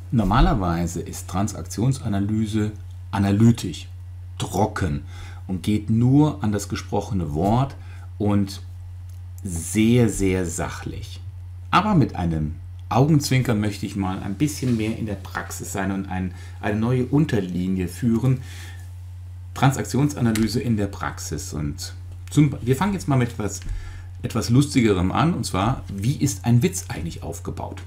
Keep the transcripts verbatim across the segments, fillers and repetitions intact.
Normalerweise ist Transaktionsanalyse analytisch, trocken und geht nur an das gesprochene Wort und sehr, sehr sachlich. Aber mit einem Augenzwinkern möchte ich mal ein bisschen mehr in der Praxis sein und ein, eine neue Unterlinie führen. Transaktionsanalyse in der Praxis. Und zum, wir fangen jetzt mal mit etwas, etwas Lustigerem an, und zwar, wie ist ein Witz eigentlich aufgebaut?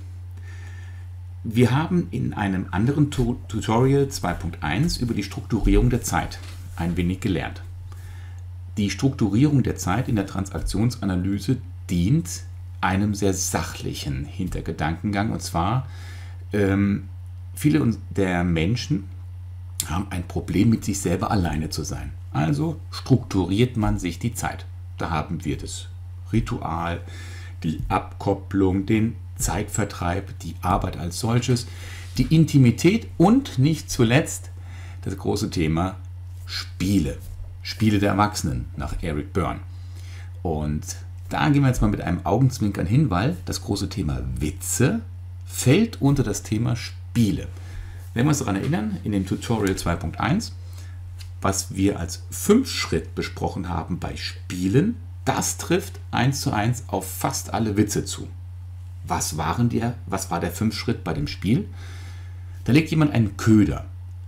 Wir haben in einem anderen Tutorial zwei Punkt eins über die Strukturierung der Zeit ein wenig gelernt. Die Strukturierung der Zeit in der Transaktionsanalyse dient einem sehr sachlichen Hintergedankengang, und zwar ähm, viele der Menschen haben ein Problem mit sich selber alleine zu sein. Also strukturiert man sich die Zeit. Da haben wir das Ritual, die Abkopplung, den Zeitvertreib, die Arbeit als solches, die Intimität und nicht zuletzt das große Thema Spiele. Spiele der Erwachsenen nach Eric Berne. Und da gehen wir jetzt mal mit einem Augenzwinkern hin, weil das große Thema Witze fällt unter das Thema Spiele. Wenn wir uns daran erinnern, in dem Tutorial zwei Punkt eins, was wir als Fünf-Schritt besprochen haben bei Spielen, das trifft eins zu eins auf fast alle Witze zu. Was, waren die, was war der Fünf-Schritt bei dem Spiel? Da legt jemand einen Köder.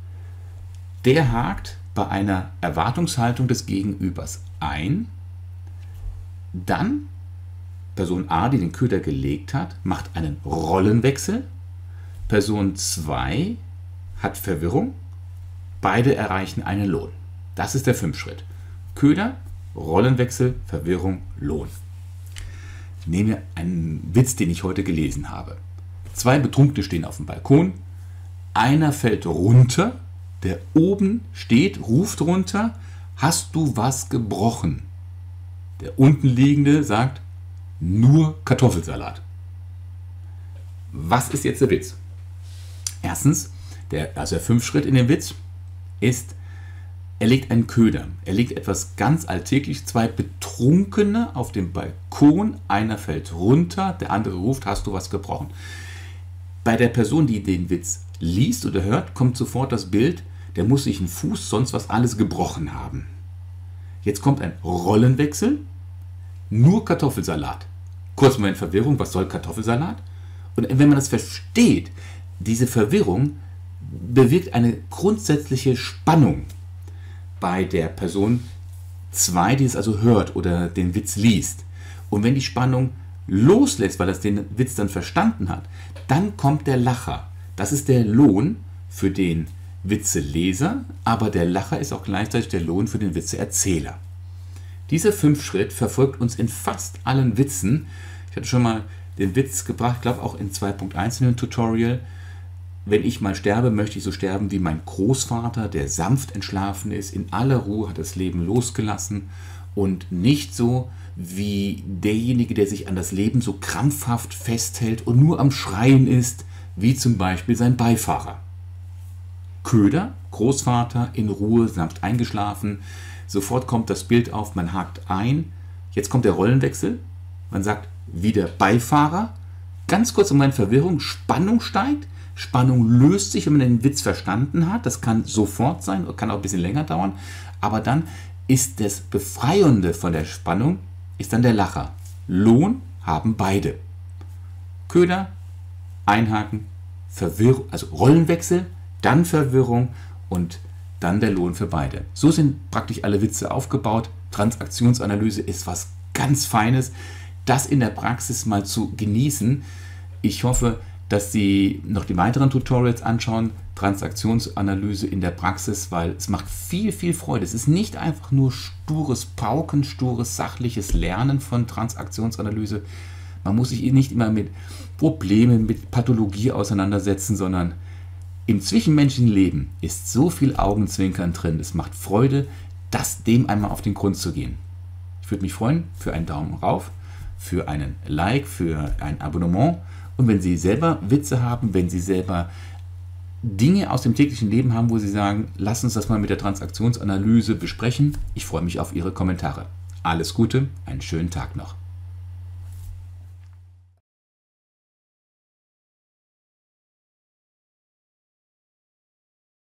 Der hakt bei einer Erwartungshaltung des Gegenübers ein. Dann Person A, die den Köder gelegt hat, macht einen Rollenwechsel. Person zwei hat Verwirrung. Beide erreichen einen Lohn. Das ist der Fünf-Schritt. Köder, Rollenwechsel, Verwirrung, Lohn. Nehmen wir einen Witz, den ich heute gelesen habe. Zwei Betrunkene stehen auf dem Balkon. Einer fällt runter. Der oben steht, ruft runter: Hast du was gebrochen? Der unten liegende sagt: Nur Kartoffelsalat. Was ist jetzt der Witz? Erstens, der, also der Fünf-Schritt in dem Witz ist, er legt einen Köder. Er legt etwas ganz Alltägliches. Zwei Betrunkene auf dem Balkon. Einer fällt runter, der andere ruft: Hast du was gebrochen? Bei der Person, die den Witz liest oder hört, kommt sofort das Bild: Der muss sich einen Fuß, sonst was alles gebrochen haben. Jetzt kommt ein Rollenwechsel. Nur Kartoffelsalat. Kurz mal in Verwirrung: Was soll Kartoffelsalat? Und wenn man das versteht, diese Verwirrung bewirkt eine grundsätzliche Spannung bei der Person zwei, die es also hört oder den Witz liest. Und wenn die Spannung loslässt, weil das den Witz dann verstanden hat, dann kommt der Lacher. Das ist der Lohn für den Witzeleser, aber der Lacher ist auch gleichzeitig der Lohn für den Witzeerzähler. Dieser Fünf-Schritt verfolgt uns in fast allen Witzen. Ich hatte schon mal den Witz gebracht, ich glaube auch in zwei Punkt eins in dem Tutorial: Wenn ich mal sterbe, möchte ich so sterben wie mein Großvater, der sanft entschlafen ist, in aller Ruhe hat das Leben losgelassen, und nicht so wie derjenige, der sich an das Leben so krampfhaft festhält und nur am Schreien ist, wie zum Beispiel sein Beifahrer. Köder, Großvater, in Ruhe, sanft eingeschlafen. Sofort kommt das Bild auf, man hakt ein. Jetzt kommt der Rollenwechsel. Man sagt wieder Beifahrer. Ganz kurz um meine Verwirrung, Spannung steigt. Spannung löst sich, wenn man den Witz verstanden hat. Das kann sofort sein, kann auch ein bisschen länger dauern. Aber dann ist das Befreiende von der Spannung, ist dann der Lacher. Lohn haben beide. Köder, einhaken, Verwirrung, also Rollenwechsel, dann Verwirrung und dann der Lohn für beide. So sind praktisch alle Witze aufgebaut. Transaktionsanalyse ist was ganz Feines. Das in der Praxis mal zu genießen. Ich hoffe, dass Sie noch die weiteren Tutorials anschauen, Transaktionsanalyse in der Praxis, weil es macht viel, viel Freude. Es ist nicht einfach nur stures Pauken, stures sachliches Lernen von Transaktionsanalyse. Man muss sich nicht immer mit Problemen, mit Pathologie auseinandersetzen, sondern im zwischenmenschlichen Leben ist so viel Augenzwinkern drin. Es macht Freude, das dem einmal auf den Grund zu gehen. Ich würde mich freuen für einen Daumen rauf, für einen Like, für ein Abonnement. Und wenn Sie selber Witze haben, wenn Sie selber Dinge aus dem täglichen Leben haben, wo Sie sagen: Lass uns das mal mit der Transaktionsanalyse besprechen, ich freue mich auf Ihre Kommentare. Alles Gute, einen schönen Tag noch.